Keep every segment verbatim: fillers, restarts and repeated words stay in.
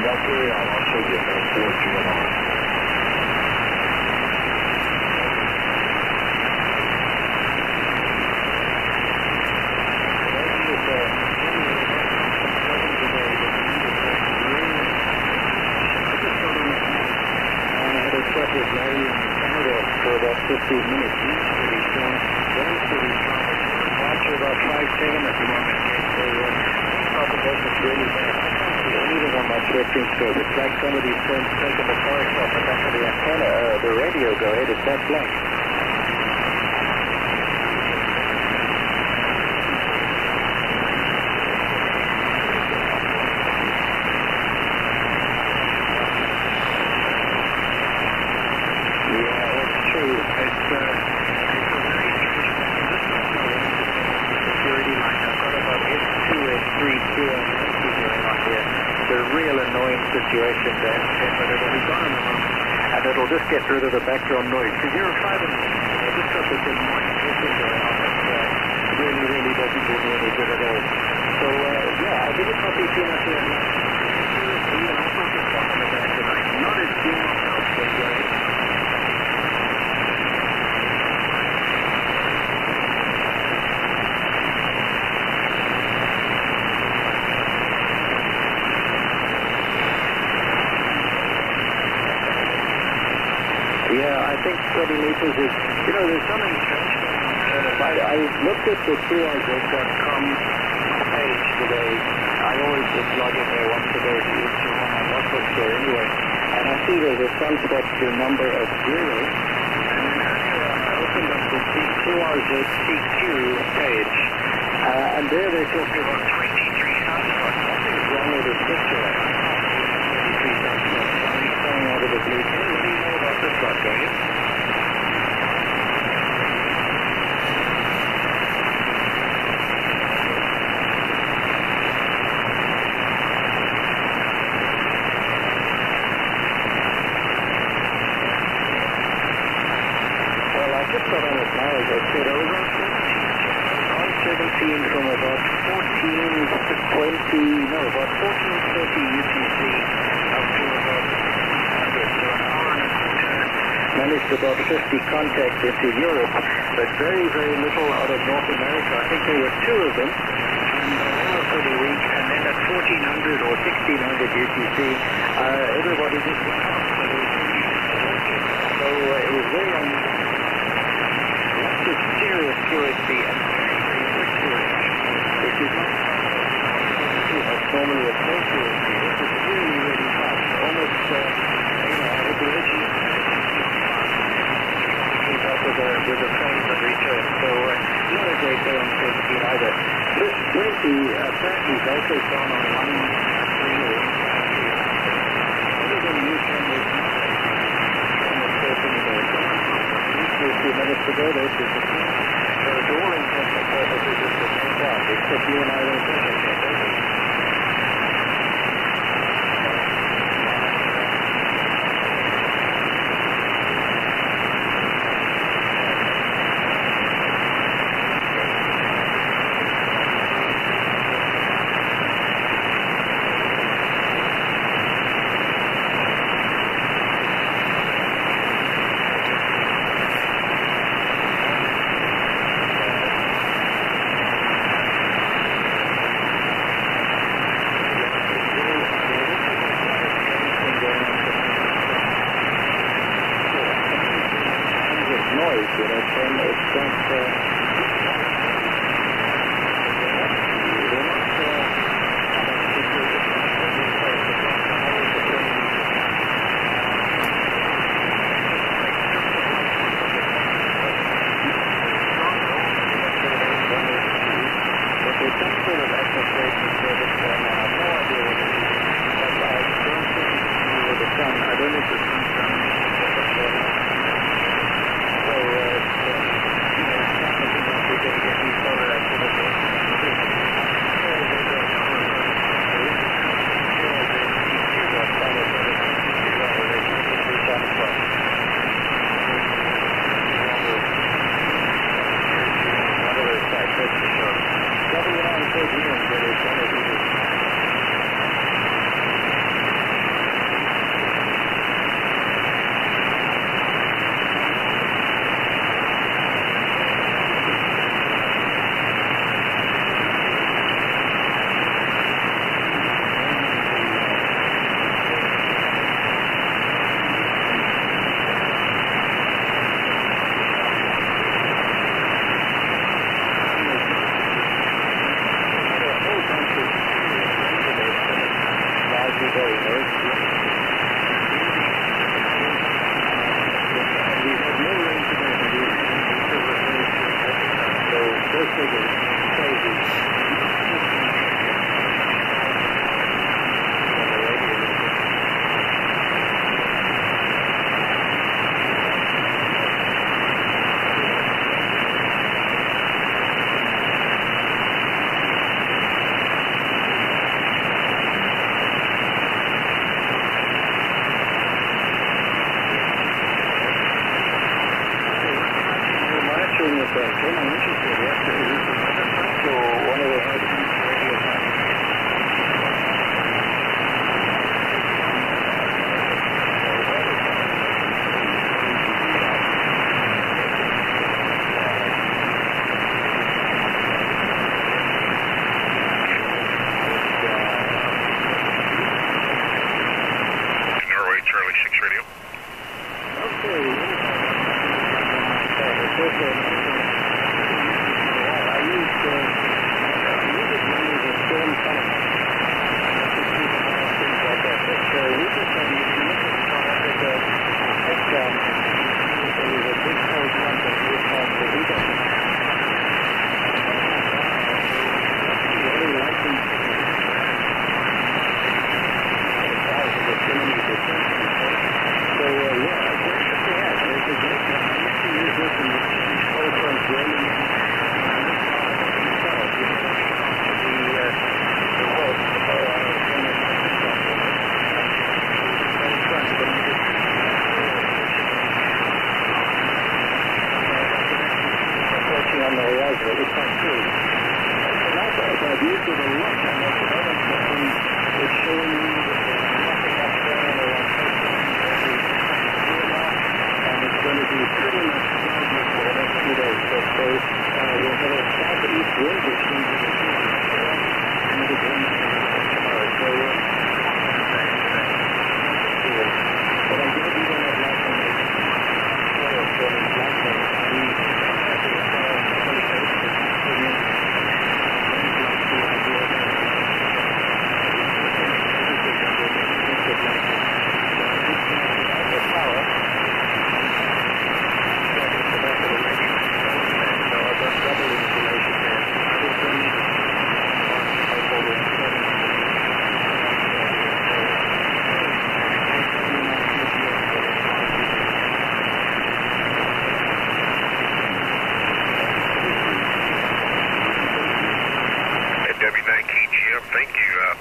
that area, I'll show you the four G L R. fifteen minutes. He's pretty strong. Very pretty strong. Watch about five seven at the moment. So, uh, propagation's really bad. I can't see anything on my short-range scope. It's like somebody's turned, taken the forest off the back of the antenna, uh, the radio go ahead. It's that black. Situation then, but it'll be gone in a moment, and it'll just get rid of the background noise. Because you're a five and I just got this in one position going on that uh, really, really doesn't do me any good at all. So, uh, yeah, I think it's not be too much of a even I'll focus on the back tonight. Not as too much else, but uh, yeah, I think twenty meters is, you know, there's something changed. Uh, I, I looked at the Q R Z dot com page today. I always just log in there once a day to use to on my notebook there anyway. And I see there's a sunset to number of zero. And then earlier I opened up the Q R Z C Q page. Uh, and there they're talking about twenty-three sunspots. Something's wrong with this picture. I can't see twenty-three sunspots. Something's coming out of the blue. This one, don't you? Well, I just got on it now, as I said. I was on seventeen from about fourteen to twenty, no, about fourteen thirty U T C up to about managed about fifty contacts into Europe, but very, very little out of North America. I think there were two of them, and they were pretty weak. And then at fourteen hundred or sixteen hundred U T C, uh, everybody just went out. So uh, it was very unusual. Lots of serious Q S B and very, very quick Q S B, which is not that's normally a slow Q S B. This is really, really fast. Almost, uh, you know, at the edge with the, with the frames and return. So uh, not a great day on seventeen either. This twenty uh, apparently is also gone on one three or one other than you can with almost certainly there. A few minutes ago, this is the thing. So it's all intents and purposes just the same time, except you and I don't think it.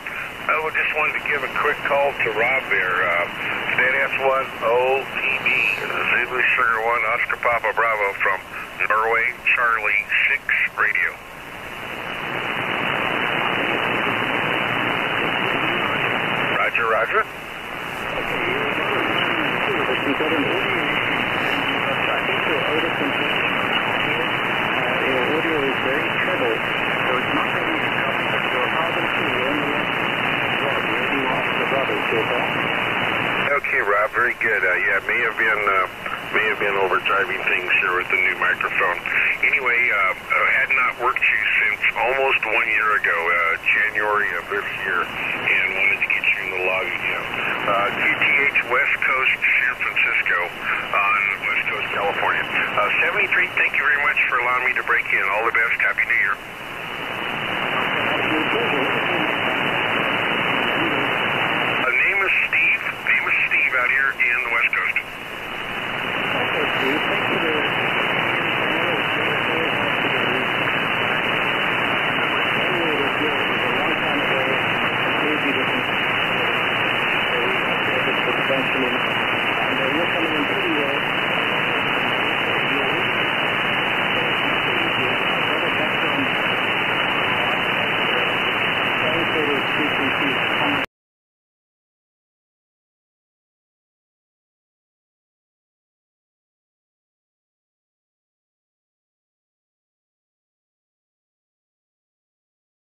I would just wanted to give a quick call to Rob there. Uh, Stan S one O T B, Zulu Sugar one, Oscar Papa Bravo from Norway, Charlie six Radio. Roger, Roger. We've got an audio. I think your audio confusion here. Uh, your audio is very treble, so it's not really cut, but you're hard and true on the left. Rob, where do you ask the brothers so far? Okay, Rob, very good. Uh, yeah, may have been uh, may have been overdriving things here with the new microphone. Anyway, uh, I had not worked you since almost one year ago, uh, January of this year, and wanted to get you in the log again. Uh, Q T H West Coast, San Francisco, on West Coast, California. Uh, seventy-three, thank you very much for allowing me to break in. All the best. Happy New Year. Absolute pleasure.